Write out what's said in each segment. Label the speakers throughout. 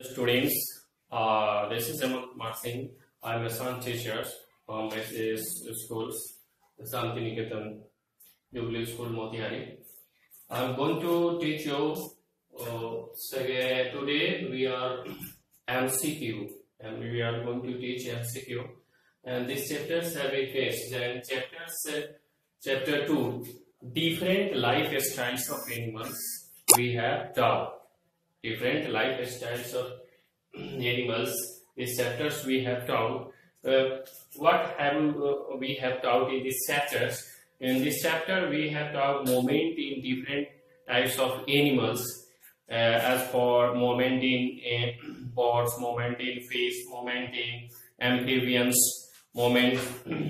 Speaker 1: Students, this is Aman Kumar Singh. I'm a science teacher from SS Schools, Santi Niketan, Jubilee School, Motihari. I'm going to teach you. Today we are MCQ, and we are going to teach MCQ. And these chapters have a phase. And chapter 2, different lifestyles of animals. We have taught different lifestyles of animals. These chapters we have taught. What have we have taught in these chapters? In this chapter we have taught movement in different types of animals. As for movement in birds, movement in fish, movement in amphibians, moments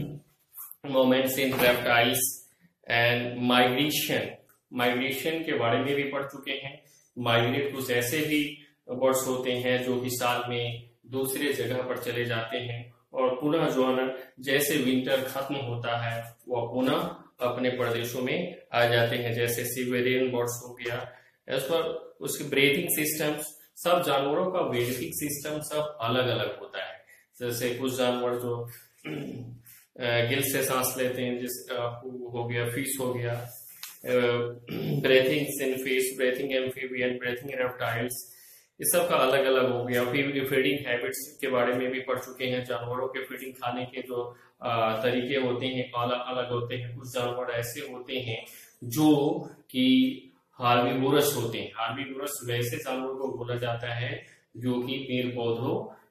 Speaker 1: in reptiles, and migration के बारे में भी पढ़ चुके हैं. Migrate कुछ ऐसे भी बर्ड्स होते हैं जो कि साल में दूसरे जगह पर चले जाते हैं और पुनः जो है ना, जैसे विंटर खत्म होता है वह पुनः अपने प्रदेशों में आ जाते हैं. जैसे सिबेरियन बर्ड्स हो गया. इस पर उसके ब्रीथिंग सिस्टम, सब जानवरों का ब्रीथिंग सिस्टम सब अलग अलग होता है. जैसे कुछ जानवर जो गिल से सांस लेते हैं, जिस हो गया फिश हो गया, breathing in fish, breathing amphibian, breathing reptiles, इस सब का अलग अलग हो गया. फिर फीडिंग हैबिट्स के बारे में भी पढ़ चुके हैं. जानवरों के फीडिंग खाने के जो तरीके होते हैं अलग अलग होते हैं. कुछ जानवर ऐसे होते हैं जो कि हार्बीवोरस होते हैं. हार्बीवोरस वैसे जानवरों को बोला जाता है जो कि पेड़ पौधों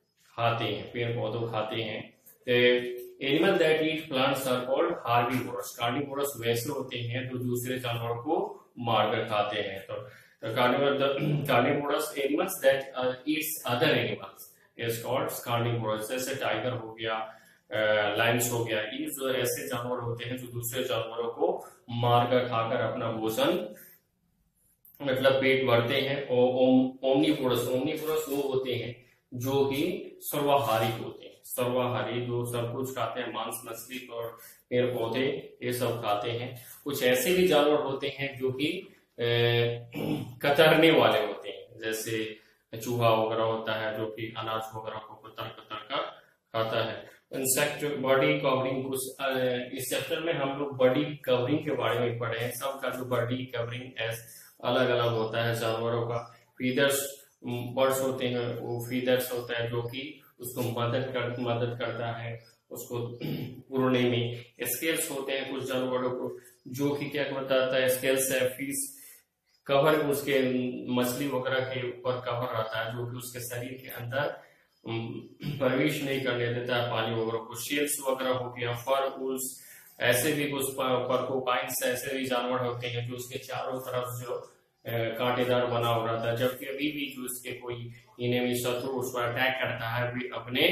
Speaker 1: खाते हैं. Animal that eat plants are called herbivorous. Carnivorous वैसे होते हैं जो दूसरे जानवरों को मारकर खाते हैं. तो carnivorous animals that eats other animals is called carnivorous. जैसे टाइगर हो गया, लायंस हो गया, ये जो ऐसे जानवर होते हैं जो दूसरे जानवरों को मारकर खाकर अपना भोजन मतलब पेट भरते हैं. और ओमनीवोरस वो होते हैं जो कि सर्वाहारी होते हैं. सर्वाहारी जो सब कुछ खाते हैं, मांस, मछली और पेड़ पौधे ये सब खाते हैं. कुछ ऐसे भी जानवर होते हैं जो कि कतरने वाले होते हैं. जैसे चूहा वगैरह होता है जो कि अनाज वगैरह को कतर कर खाता है. इंसेक्ट बॉडी कवरिंग, कुछ इस चैप्टर में हम लोग बॉडी कवरिंग के बारे में पढ़े हैं. सबका जो बॉडी कवरिंग अलग अलग होता है जानवरों का. फीदर्स बर्ड्स होते हैं, वो फीदर्स होता है जो कि उसको मदद करता है उसको उड़ने में. स्केल्स होते हैं कुछ जानवरों को जो कि क्या बताता है, स्केल्स है. फिश कवर उसके मछली वगैरह के ऊपर कवर रहता है जो कि उसके शरीर के अंदर प्रवेश नहीं करने देता है पानी वगैरह को. शेल्स वगैरह हो गया, फर वुल्स, ऐसे भी कुछ पर्कोपाइन्स ऐसे भी जानवर होते हैं जो उसके चारों तरफ जो कांटेदार बना हो रहता है. जबकि अभी भी जो उसके कोई इनेमी शत्रु उसको अटैक करता है भी अपने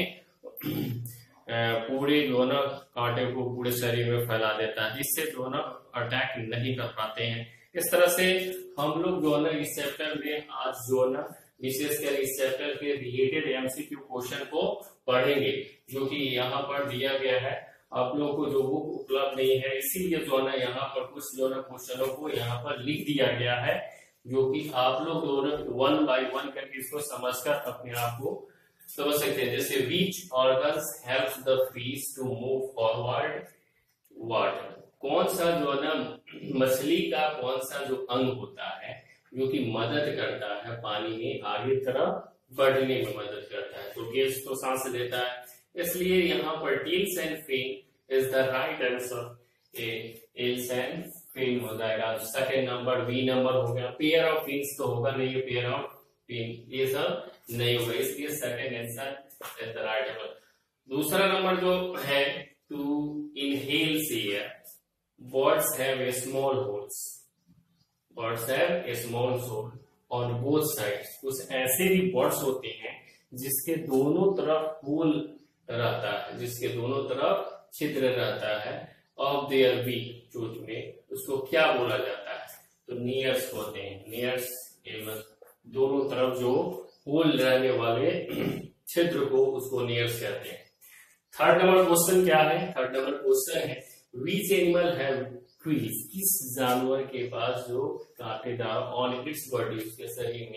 Speaker 1: पूरे जो है ना कांटे को पूरे शरीर में फैला देता है, जिससे जो है ना अटैक नहीं कर पाते हैं. इस तरह से हम लोग जो है ना इस चैप्टर में आज जो है ना विशेषकर इस चैप्टर के रिलेटेड एमसीक्यू क्वेश्चन को पढ़ेंगे जो कि यहाँ पर दिया गया है. आप लोगों को जो बुक उपलब्ध नहीं है इसीलिए जो है ना यहाँ पर कुछ जो है ना क्वेश्चनों को यहाँ पर लिख दिया गया है जो कि आप लोग जो है वन बाय वन करके इसको समझकर अपने आप को समझ सकते हैं. जैसे which organs help the fish to move forward water. कौन सा जो है ना मछली का कौन सा जो अंग होता है जो कि मदद करता है पानी में आगे तरफ बढ़ने में मदद करता है. तो गिल्स तो सांस लेता है, इसलिए यहाँ पर tails and fin is the right answer. Tails and fin हो जाएगा. सेकंड नंबर बी नंबर हो गया. पेयर ऑफ फिन्स तो होगा नहीं, पेयर ऑफ फिन ये सब नहीं होगा, इसलिए second answer is the right answer. दूसरा नंबर जो है, to inhale air. Birds have a small holes. Birds have a small hole on both sides. कुछ ऐसे भी बर्ड्स होते हैं जिसके दोनों तरफ होल रहता है, जिसके दोनों तरफ छिद्र रहता है. ऑफ देयर बीक, चोंच में, उसको क्या बोला जाता है? तो नियर्स होते हैं. नियर्स दोनों तरफ जो होल रहने वाले छिद्र को उसको नियर्स कहते हैं. थर्ड नंबर क्वेश्चन क्या है? थर्ड नंबर क्वेश्चन है विच एनिमल हैव क्वील्स. किस जानवर के पास जो कांटेदार ऑन इट्स बॉडी, उसके शरीर में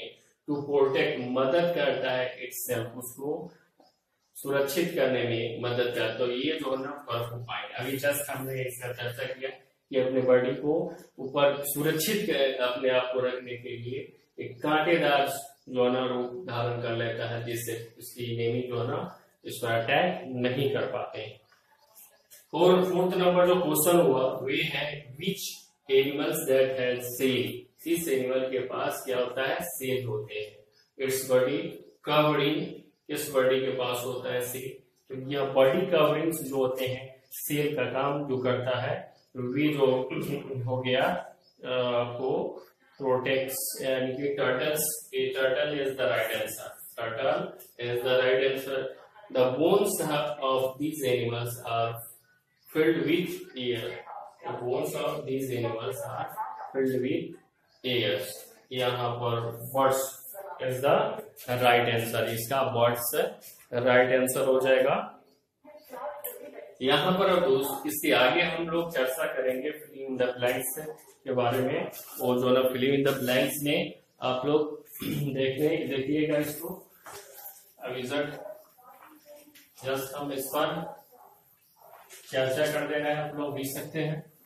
Speaker 1: टू प्रोटेक्ट मदद करता है इटसेल्फ, उसको सुरक्षित करने में मदद करता है। तो ये जो है ना परफोपाइड, अभी जस्ट हमने इसका चर्चा किया कि अपने बॉडी को ऊपर सुरक्षित अपने आप को रखने के लिए एक कांटेदार जो है ना रूप धारण कर लेता है, जिससे उसकी नेमी जो है ना इस पर अटैक नहीं कर पाते। और फोर्थ नंबर जो क्वेश्चन हुआ वे है which animals that has shell, इस एनिमल के पास क्या होता है, सेल होते हैं। इट्स बॉडी कवरिंग, इस बॉडी के पास होता है सेल। तो यह बॉडी कवरिंग्स जो होते हैं सेल का काम जो करता है, वे जो हो गया आपको प्रोटेक्ट्स, यानी कि turtles, turtle is the right answer, turtle is the right answer. The bones of these animals are filled with air, the bones of these animals are filled with air। यहाँ पर birds is the right answer, इसका birds right answer हो जाएगा। यहाँ पर दोस्त इससे आगे हम लोग चर्चा करेंगे फिलिंग इन द ब्लैंक्स के बारे में, और जो ना फिलिंग इन द ब्लैंक्स में आप लोग देखिएगा इसको। अभी जस्ट हम इस पर चर्चा कर देना है, आप लोग भी सकते हैं।